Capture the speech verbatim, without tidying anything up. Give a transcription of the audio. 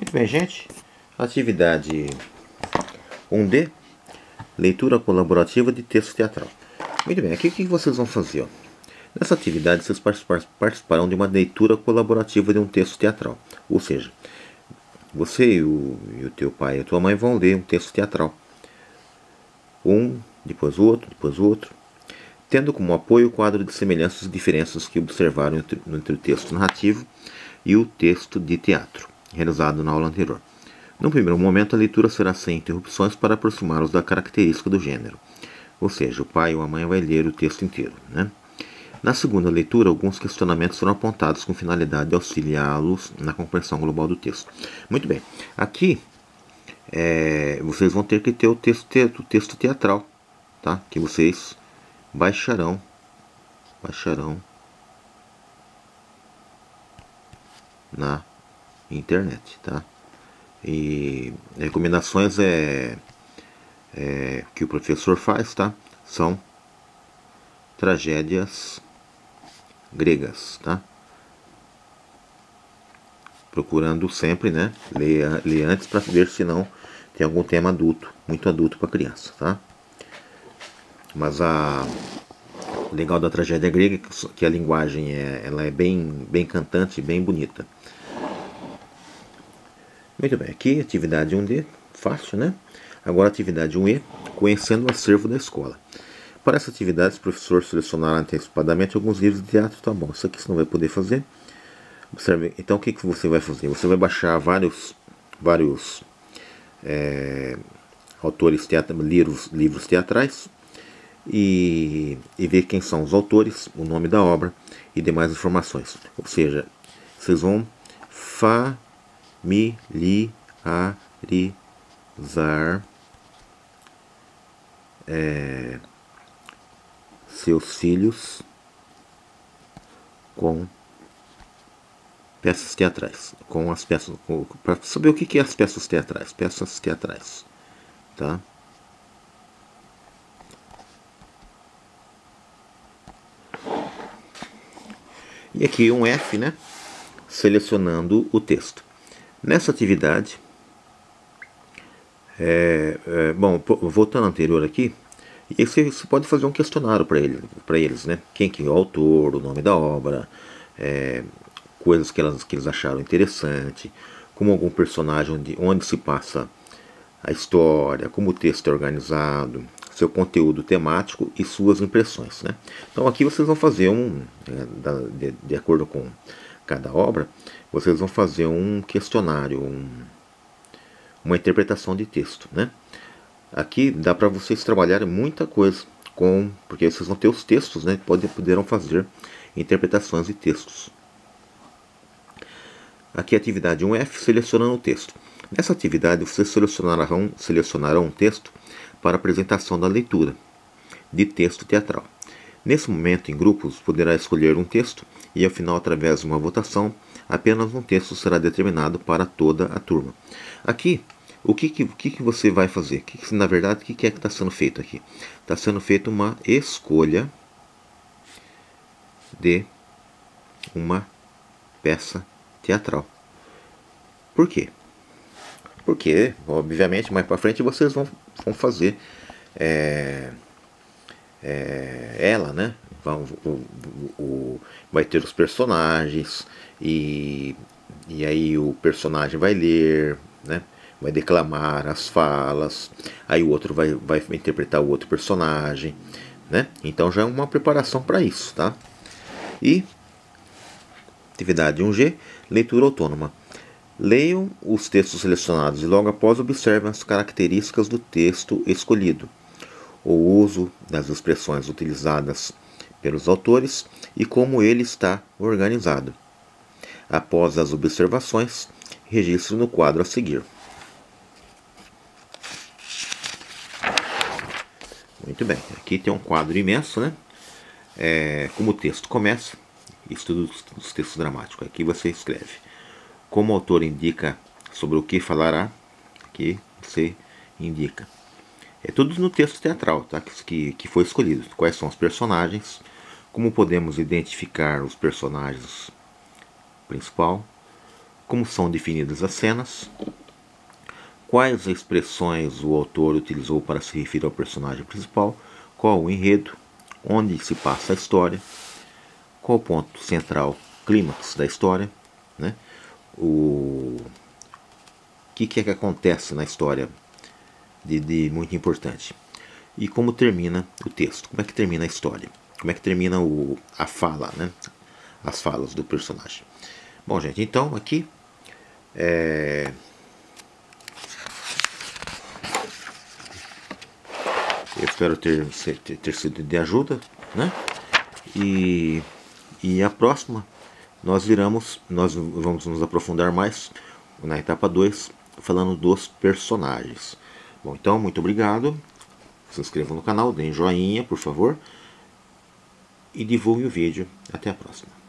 Muito bem, gente. Atividade um D, leitura colaborativa de texto teatral. Muito bem, aqui o que vocês vão fazer? Ó? Nessa atividade, vocês participarão de uma leitura colaborativa de um texto teatral. Ou seja, você e o, e o teu pai e a tua mãe vão ler um texto teatral. Um, depois o outro, depois o outro. Tendo como apoio o quadro de semelhanças e diferenças que observaram entre, entre o texto narrativo e o texto de teatro, realizado na aula anterior. No primeiro momento, a leitura será sem interrupções para aproximá-los da característica do gênero. Ou seja, o pai ou a mãe vai ler o texto inteiro, né? Na segunda leitura, alguns questionamentos serão apontados com finalidade de auxiliá-los na compreensão global do texto. Muito bem. Aqui, é, vocês vão ter que ter o texto, o texto teatral, tá? Que vocês baixarão, baixarão na internet, tá? E recomendações é, é que o professor faz, tá? São tragédias gregas, tá? Procurando sempre, né? Ler, ler antes para ver se não tem algum tema adulto, muito adulto para criança, tá? Mas a o legal da tragédia grega é que a linguagem é, ela é bem, bem cantante, bem bonita. Muito bem, aqui atividade um D, fácil, né? Agora atividade um E, conhecendo o acervo da escola. Para essa atividade, o professor selecionará antecipadamente alguns livros de teatro, tá bom, isso aqui você não vai poder fazer. Observe, então o que, que você vai fazer? Você vai baixar vários, vários é, autores, teatro, livros, livros teatrais e, e ver quem são os autores, o nome da obra e demais informações. Ou seja, vocês vão familiarizar é, seus filhos com peças teatrais, com as peças, para saber o que é as peças teatrais, peças teatrais, tá? E aqui um F, né? Selecionando o texto. Nessa atividade, é, é, bom, voltando ao anterior aqui, e você, você pode fazer um questionário para ele, para eles, né? Quem que é o autor, o nome da obra, é, coisas que, elas, que eles acharam interessante, como algum personagem onde, onde se passa a história, como o texto é organizado, seu conteúdo temático e suas impressões, né? Então aqui vocês vão fazer um, é, de, de acordo com cada obra, vocês vão fazer um questionário, um, uma interpretação de texto, né? Aqui dá para vocês trabalharem muita coisa com, porque vocês vão ter os textos, né? Pode, poderão fazer interpretações de textos. Aqui a atividade um F, selecionando o texto. Nessa atividade vocês selecionarão, selecionarão um texto para apresentação da leitura de texto teatral. Nesse momento, em grupos, poderá escolher um texto e, ao final, através de uma votação, apenas um texto será determinado para toda a turma. Aqui, o que, que, que você vai fazer? Que, que, na verdade, o que, que é que está sendo feito aqui? Está sendo feita uma escolha de uma peça teatral. Por quê? Porque, obviamente, mais para frente vocês vão, vão fazer é, é, ela, né? Vão, o, o, o, vai ter os personagens e, e aí o personagem vai ler, né? Vai declamar as falas, aí o outro vai, vai interpretar o outro personagem, né? Então já é uma preparação para isso, tá? E atividade um G, leitura autônoma. Leiam os textos selecionados e logo após observem as características do texto escolhido, o uso das expressões utilizadas pelos autores e como ele está organizado. Após as observações, registre no quadro a seguir. Muito bem, aqui tem um quadro imenso, né? É, como o texto começa, estudo dos textos dramáticos. Aqui você escreve como o autor indica sobre o que falará, que você indica. É tudo no texto teatral, tá? que, que foi escolhido. Quais são os personagens, como podemos identificar os personagens principal, como são definidas as cenas, quais expressões o autor utilizou para se referir ao personagem principal, qual o enredo, onde se passa a história, qual o ponto central, clímax da história, né? O que, que é que acontece na história de, de muito importante, e como termina o texto, como é que termina a história, como é que termina o, a fala, né? As falas do personagem. Bom, gente, então aqui é... eu espero ter, ter, ter sido de ajuda, né? E, e a próxima nós viramos, nós vamos nos aprofundar mais na etapa dois, falando dos personagens. Bom, então, muito obrigado. Se inscrevam no canal, deem joinha, por favor. E divulguem o vídeo. Até a próxima.